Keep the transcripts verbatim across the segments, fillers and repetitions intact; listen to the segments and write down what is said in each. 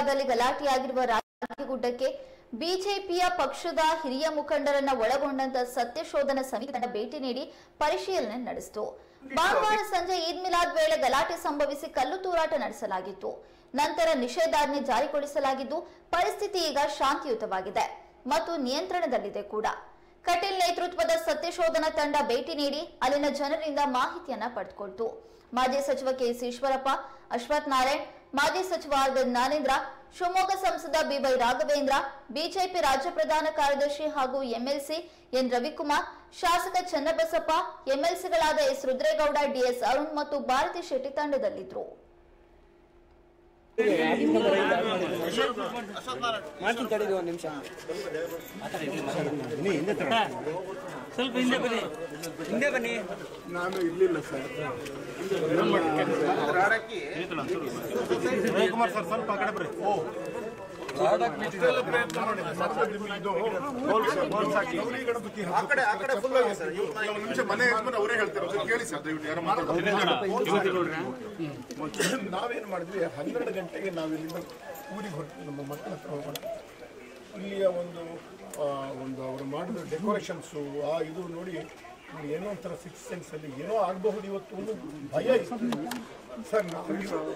ಗಲಾಟೆಯಾಗಿರುವ ರಾಗಿಗುಡ್ಡಕ್ಕೆ ಬಿಜೆಪಿಯ ಪಕ್ಷದ ಹಿರಿಯ ಮುಖಂಡರನ್ನ ಒಳಗೊಂಡಂತ ಸತ್ಯಶೋಧನಾ ಸಮಿತಿ ತಂಡ ಭೇಟಿ ನೀಡಿ ಪರಿಶೀಲನೆ ನಡೆಸಿತು. ಭಾನುವಾರ ಸಂಜೆ ಈದ್ ಮಿಲಾದ್ ವೇಳೆ ಗಲಾಟೆ ಸಂಭವಿಸಿ ಕಲ್ಲು ತೂರಾಟ ನಡೆಸಲಾಗಿತ್ತು. ನಂತರ ನಿಷೇಧಾಜ್ಞೆ ಜಾರಿಗೊಳಿಸಲಾಗಿದ್ದು ಪರಿಸ್ಥಿತಿ ಈಗ ಶಾಂತಿಯುತವಾಗಿದೆ ಮತ್ತು ನಿಯಂತ್ರಣದಲ್ಲಿದೆ ಕೂಡ. ಕಟೀಲ್ ನೇತೃತ್ವದ ಸತ್ಯಶೋಧನಾ ತಂಡ ಭೇಟಿ ನೀಡಿ ಅಲ್ಲಿನ ಜನರಿಂದ ಮಾಹಿತಿಯನ್ನ ಪಡೆದುಕೊಳ್ತು. ಮಾಜಿ ಸಚಿವ ಕೆಸಿ ಈಶ್ವರಪ್ಪ, ಅಶ್ವಥ್ ನಾರಾಯಣ್, ಮಾಜಿ ಸಚಿವ ಆರ್ ಜ್ಞಾನೇಂದ್ರ, ಶಿವಮೊಗ್ಗ ಸಂಸದ ಬಿವೈ ರಾಘವೇಂದ್ರ, ಬಿಜೆಪಿ ರಾಜ್ಯ ಪ್ರಧಾನ ಕಾರ್ಯದರ್ಶಿ ಹಾಗೂ ಎಂಎಲ್ಸಿ ಎನ್ ರವಿಕುಮಾರ್, ಶಾಸಕ ಚನ್ನಬಸಪ್ಪ, ಎಂಎಲ್ಸಿಗಳಾದ ಎಸ್ ರುದ್ರೇಗೌಡ, ಡಿಎಸ್ ಅರುಣ್ ಮತ್ತು ಭಾರತಿ ಶೆಟ್ಟಿ ತಂಡದಲ್ಲಿದ್ದರು. ಸ್ವಲ್ಪ ಹಿಂದೆ ಬನ್ನಿ ಹಿಂದೆ ಬನ್ನಿ ನಾನು ಇರ್ಲಿಲ್ಲ ಸರ್. ರವಿಕುಮಾರ್ ಸರ್ ಸ್ವಲ್ಪ ಕಡೆ ಬರ್ರಿ. ಮನೆ ಅವರೇ ಹೇಳ್ತಾರೆ ಕೇಳಿ ಸರ್ ದಯವಿಟ್ಟು ಯಾರು ಮಾತಾಡ್ತಾರೆ. ನಾವೇನ್ ಮಾಡಿದ್ವಿ, ಹನ್ನೆರಡು ಗಂಟೆಗೆ ನಾವಿಲ್ಲಿಂದ ಊರಿಗೆ ಹೊರಟು ನಮ್ಮ ಮಕ್ಕಳ ಹತ್ರ ಹೋಗೋಣ. ಇಲ್ಲಿಯ ಒಂದು ಒಂದು ಅವರು ಮಾಡಿದ ಡೆಕೋರೇಷನ್ಸು ಆ ಇದು ನೋಡಿ ಏನೋ ಒಂಥರ ಸಿಕ್ಸ್ ಸೆನ್ಸ್ ಅಲ್ಲಿ ಏನೋ ಆಗಬಹುದು ಇವತ್ತು ಒಂದು ಭಯ ಇತ್ತು ಸರ್. ನಾವು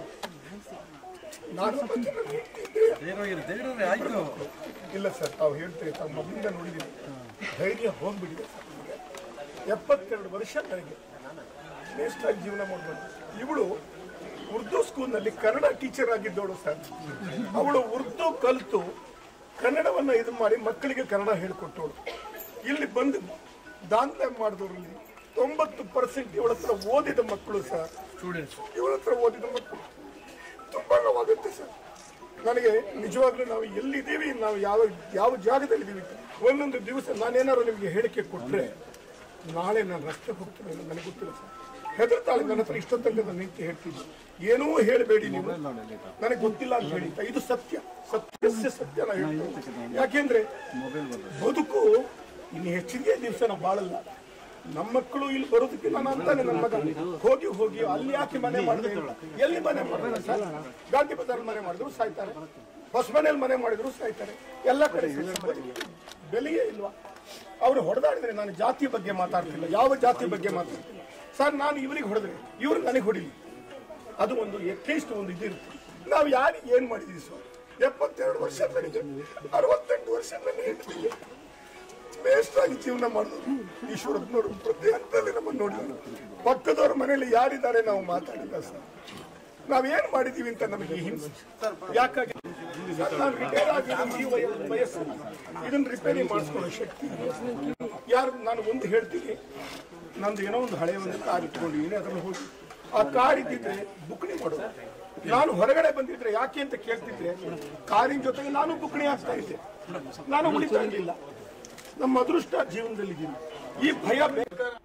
ಇಲ್ಲ ಸರ್, ತಾವು ಹೇಳ್ತೀವಿ, ತಾವು ಮೊದಲಿಂದ ನೋಡಿದ್ದೀವಿ, ಧೈರ್ಯ ಹೋಗ್ಬಿಟ್ಟಿದೆ ಸರ್. ಎಪ್ಪತ್ತೆರಡು ವರ್ಷ ನನಗೆ ವೇಸ್ಟಾಗಿ ಜೀವನ ಮಾಡ್ಬೋದು. ಇವಳು ಉರ್ದು ಸ್ಕೂಲ್ನಲ್ಲಿ ಕನ್ನಡ ಟೀಚರ್ ಆಗಿದ್ದವಳು ಸರ್. ಅವಳು ಉರ್ದು ಕಲಿತು ಕನ್ನಡವನ್ನು ಇದು ಮಾಡಿ ಮಕ್ಕಳಿಗೆ ಕನ್ನಡ ಹೇಳಿಕೊಟ್ಟವಳು. ಇಲ್ಲಿ ಬಂದು ದಾಂಧಲೆ ಮಾಡಿದವರಲ್ಲಿ ತೊಂಬತ್ತು ಪರ್ಸೆಂಟ್ ಇವಳ ಹತ್ರ ಓದಿದ ಮಕ್ಕಳು ಸರ್. ಸ್ಟೂಡೆಂಟ್ಸ್ ಇವಳ ಹತ್ರ ಓದಿದ ಮಕ್ಕಳು. ತುಂಬಾ ನೋವಾಗುತ್ತೆ ಸರ್ ನನಗೆ. ನಿಜವಾಗ್ಲೂ ನಾವು ಎಲ್ಲಿದ್ದೀವಿ, ನಾವು ಯಾವ ಯಾವ ಜಾಗದಲ್ಲಿದ್ದೀವಿ, ಒಂದೊಂದು ದಿವಸ ನಾನೇನಾದ್ರು ನಿಮಗೆ ಹೇಳಿಕೆ ಕೊಟ್ಟರೆ ನಾಳೆ ನಾನು ರಸ್ತೆ ಹೋಗ್ತೇನೆ ನನಗೆ ಗೊತ್ತಿಲ್ಲ ಸರ್. ಹೆದರ್ತಾಳೆ ನನ್ನ ಹತ್ರ. ಇಷ್ಟೊತ್ತಂಗ ನಾನು ನಿಂತು ಹೇಳ್ತೀನಿ, ಏನೂ ಹೇಳಬೇಡಿ ನೀವು, ನನಗೆ ಗೊತ್ತಿಲ್ಲ ಅಂತ ಹೇಳಿ. ಇದು ಸತ್ಯ, ಸತ್ಯಸ್ಯ ಸತ್ಯ ನಾ ಹೇಳ್ತೀನಿ. ಯಾಕೆಂದ್ರೆ ಬದುಕು ಇನ್ನು ಹೆಚ್ಚಿಗೆ ದಿವಸ ನಾವು ಬಾಳಲ್ಲ. ನಮ್ಮ ಮಕ್ಕಳು ಇಲ್ಲಿ ಬರೋದಕ್ಕೆ ನಾನು ಅಂತಾನೆ ನನ್ನ ಮಗ ಹೋಗಿ ಹೋಗಿ ಅಲ್ಲಿ ಯಾಕೆ ಮನೆ ಮಾಡಿದೆ, ಎಲ್ಲಿ ಮನೆ ಮಾಡಿದ್ರೆ ಸರ್, ಗಾಂಧಿ ಬಜಾರ್ ಮನೆ ಮಾಡಿದ್ರು ಸಾಯ್ತಾರೆ, ಹೊಸ ಮನೇಲಿ ಮನೆ ಮಾಡಿದ್ರು ಸಾಯ್ತಾರೆ, ಎಲ್ಲ ಕಡೆ ಬೆಲೆಯೇ ಇಲ್ವಾ. ಅವ್ರು ಹೊಡೆದಾಡಿದ್ರೆ ನಾನು ಜಾತಿ ಬಗ್ಗೆ ಮಾತಾಡ್ತಿಲ್ಲ, ಯಾವ ಜಾತಿ ಬಗ್ಗೆ ಮಾತಾಡ್ತಿಲ್ಲ ಸರ್. ನಾನು ಇವರಿಗೆ ಹೊಡೆದ್ರೆ ಇವ್ರು ನನಗೆ ಹೊಡಿಲಿ, ಅದು ಒಂದು ಅಟ್ಲೀಸ್ಟ್ ಒಂದು ಇದಿರುತ್ತೆ. ನಾವು ಯಾರಿಗೆ ಏನ್ ಮಾಡಿದೀವಿ ಸರ್? ಎಪ್ಪತ್ತೆರಡು ವರ್ಷ ನನಗೆ, ಅರವತ್ತೆಂಟು ವರ್ಷ ನನ್ನ ಹೆಂಡತಿಗೆ ವೇಸ್ಟ್ ಆಗಿ ಜೀವನ ಮಾಡಿದ್ರು. ಈಶ್ವರಪ್ಪನವರು ಪ್ರತಿ ಹಂತದಲ್ಲಿ ನಮ್ಮನ್ನು ನೋಡಿದ್ರು. ಪಕ್ಕದವ್ರ ಮನೆಯಲ್ಲಿ ಯಾರಿದ್ದಾರೆ ನಾವು ಮಾತಾಡಿಲ್ಲ ಸರ್. ನಾವೇನ್ ಮಾಡಿದೀವಿ ಅಂತ ನಮಗೆ ಹಿಂಸೆ. ಯಾಕಾಗಿ ನಾನು ರಿಟೈರ್ ಆಗಿದ್ದೀನಿ, ಈ ವಯಸ್ಸು ಇದನ್ನ ರಿಪೇರಿ ಮಾಡಿಸ್ಕೊಳ್ಳೋ ಶಕ್ತಿ ಯಾರು? ನಾನು ಒಂದು ಹೇಳ್ತೀನಿ, ನಂದು ಏನೋ ಒಂದು ಹಳೆಯ ಒಂದು ಕಾರ್ ಇಟ್ಕೊಂಡಿದ್ದೀನಿ, ಅದನ್ನು ಹೋಗಿ ಆ ಕಾರ್ ಇದ್ದಿದ್ರೆ ಬುಕ್ಣಿ ಮಾಡೋದು. ನಾನು ಹೊರಗಡೆ ಬಂದಿದ್ರೆ ಯಾಕೆ ಅಂತ ಕೇಳ್ತಿದ್ರೆ ಕಾರಿನ ಜೊತೆಗೆ ನಾನು ಬುಕ್ಣಿ ಆಗ್ತಾ ಇದ್ದೆ, ನಾನು ಉಳಿತಾ ಇರಲಿಲ್ಲ. ನಮ್ಮ ಅದೃಷ್ಟ ಜೀವನದಲ್ಲಿದ್ದೀನಿ. ಈ ಭಯ ಬೇಕಾದ್ರೆ